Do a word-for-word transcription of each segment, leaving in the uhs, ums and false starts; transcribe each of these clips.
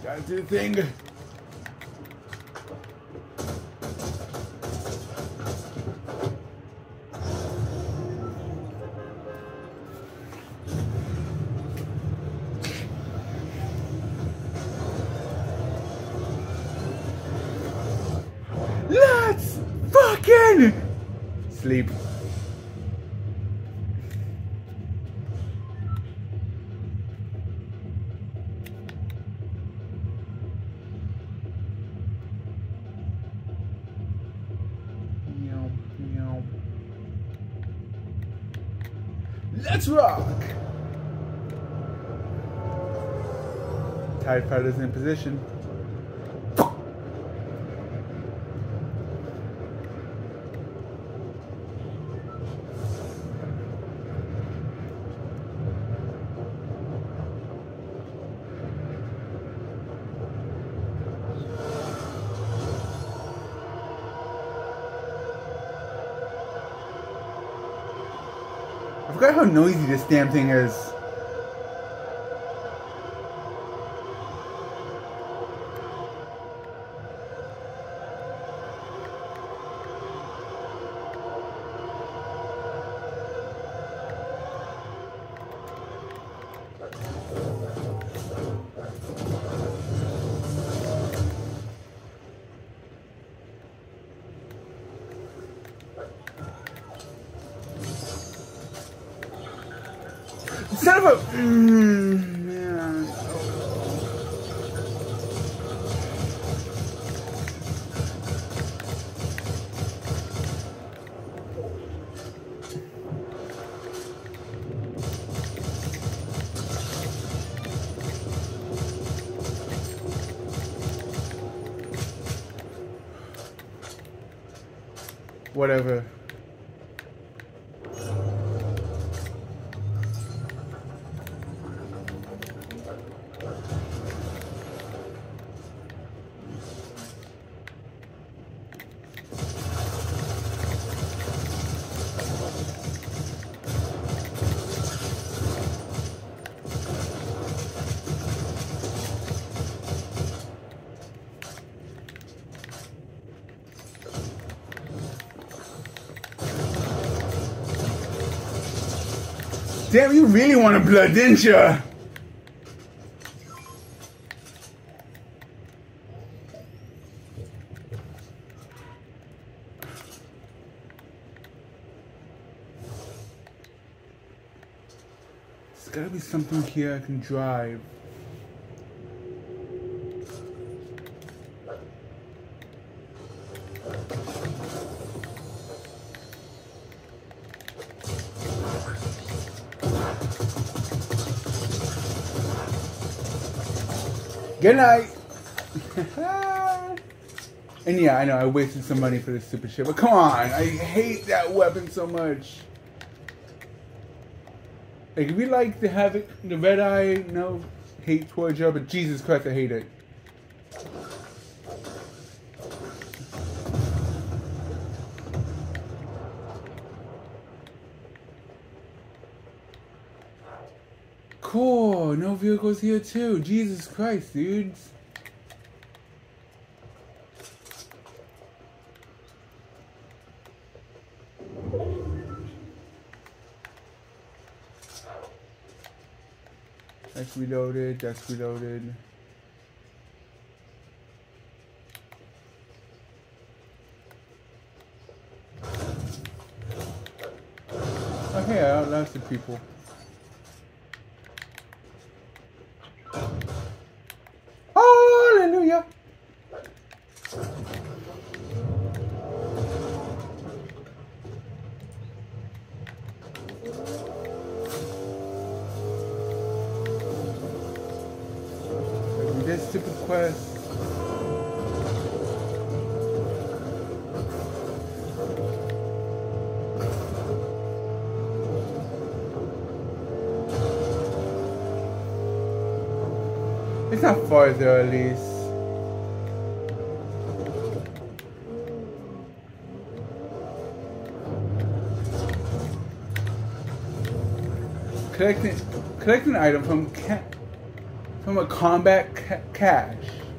Gotta do the thing. Let's fucking sleep. Let's rock! TIE fighters in position. I forgot how noisy this damn thing is. Son of a... Mm, man. Whatever. Damn, you really want a blood, didn't ya? There's gotta be something here I can drive. Good night. And yeah, I know I wasted some money for this stupid shit, but come on, I hate that weapon so much. Like, if we like to have it, the red eye, no hate towards you, but Jesus Christ, I hate it. Cool, no vehicles here too. Jesus Christ, dudes. That's reloaded, that's reloaded. Okay, I outlasted people. Hallelujah! This stupid quest. It's not far there, at least. Collecting, collecting an item from Ca From a combat ca cache.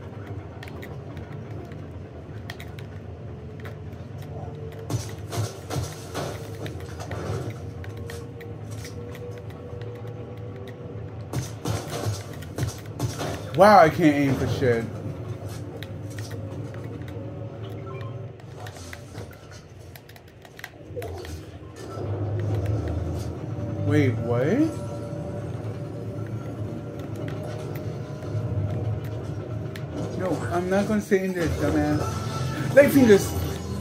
Wow, I can't aim for shit. Wait, what? No, I'm not gonna stay in there, dumbass. Light fingers!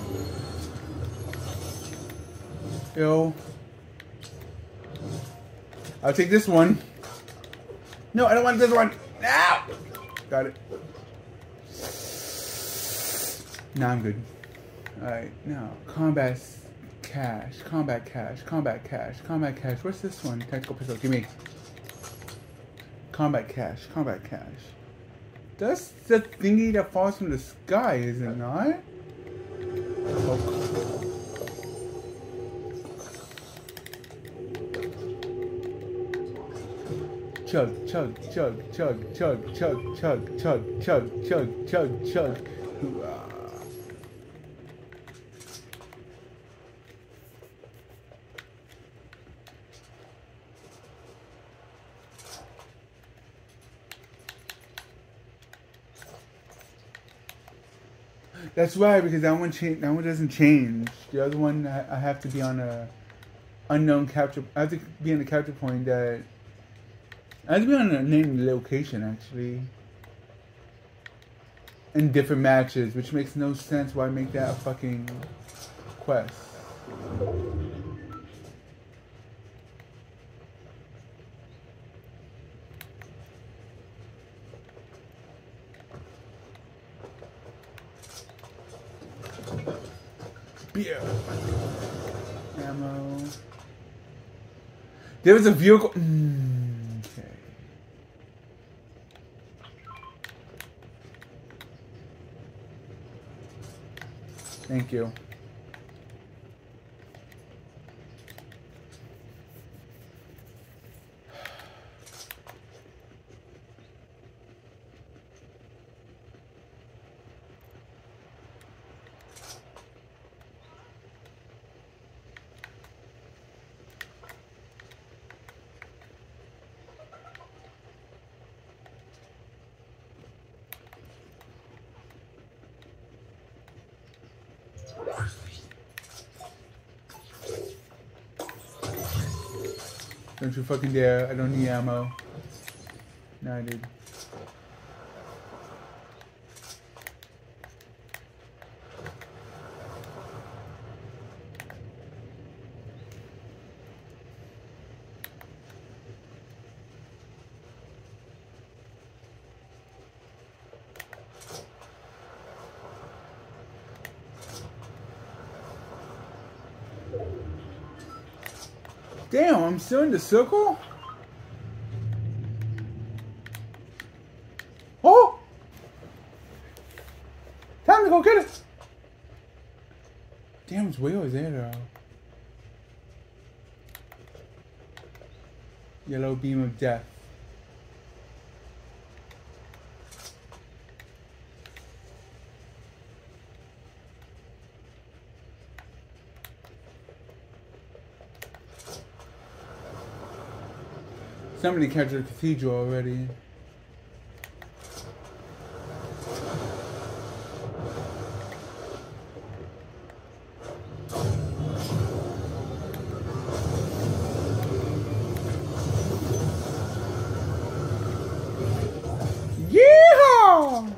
Yo. I'll take this one. No, I don't want this one. No! Got it. Now I'm good. Alright, now, combat cache, combat cache, combat cache, combat cache. What's this one? Tactical pistol, give me. Combat cache, combat cache. That's the thingy that falls from the sky, is it not? Oh. Chug, chug, chug, chug, chug, chug, chug, chug, chug, chug, chug, chug. That's right, because that one change. That one doesn't change. The other one, I have to be on a unknown capture. I have to be on a capture point that. I have to be on a named location, actually. In different matches, which makes no sense why I make that a fucking quest. Beer. Ammo. There was a vehicle. Mm. Thank you. Don't you fucking dare. I don't need ammo. No, I did. Damn, I'm still in the circle? Oh! Time to go get it! Damn, it's way over there though. Yellow beam of death. Somebody captured the cathedral already. Yeehaw!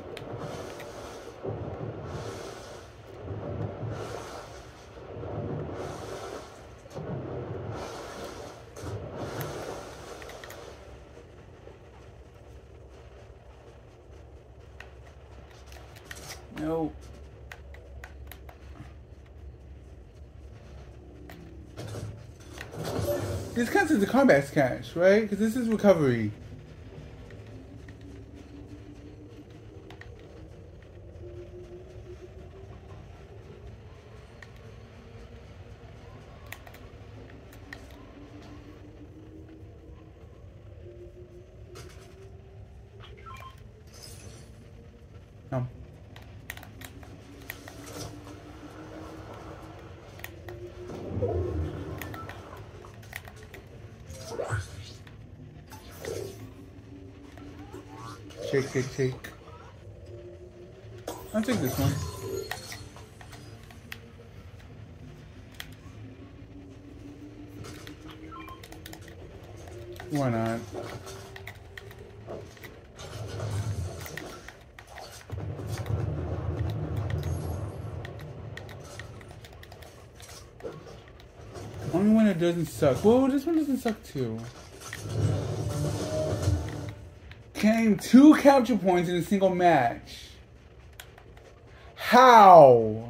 No. This counts as the combat cache, right? Because this is recovery. No. Shake, shake, shake. I'll take this one. Why not? Only one that doesn't suck. Whoa, this one doesn't suck too. Came two capture points in a single match. How?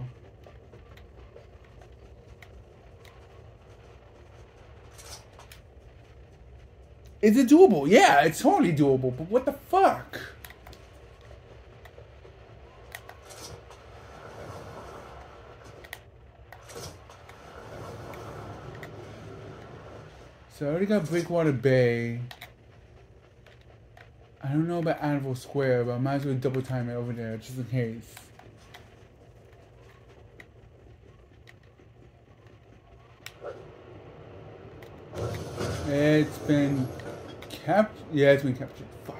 Is it doable? Yeah, it's totally doable, but what the fuck? So I already got Breakwater Bay. I don't know about Anvil Square, but I might as well double time it over there, just in case. It's been captured. Yeah, it's been captured. Fuck.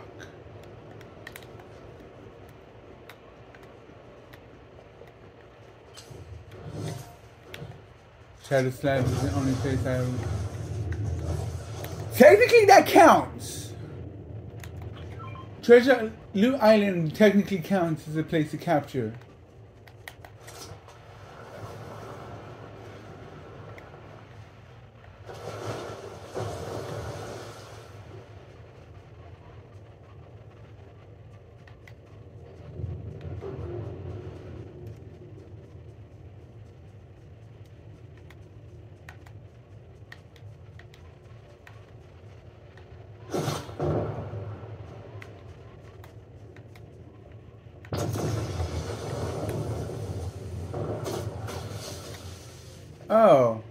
Shadow Slab is the only place I... Technically, that counts! Treasure Loot Island technically counts as a place to capture. Oh.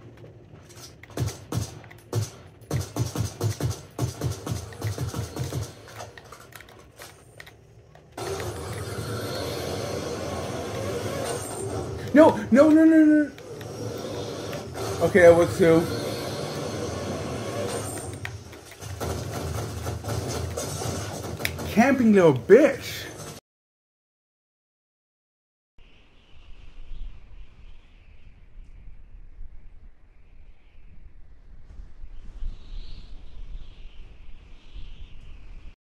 No, no, no, no, no. Okay, that works too. Camping little bitch.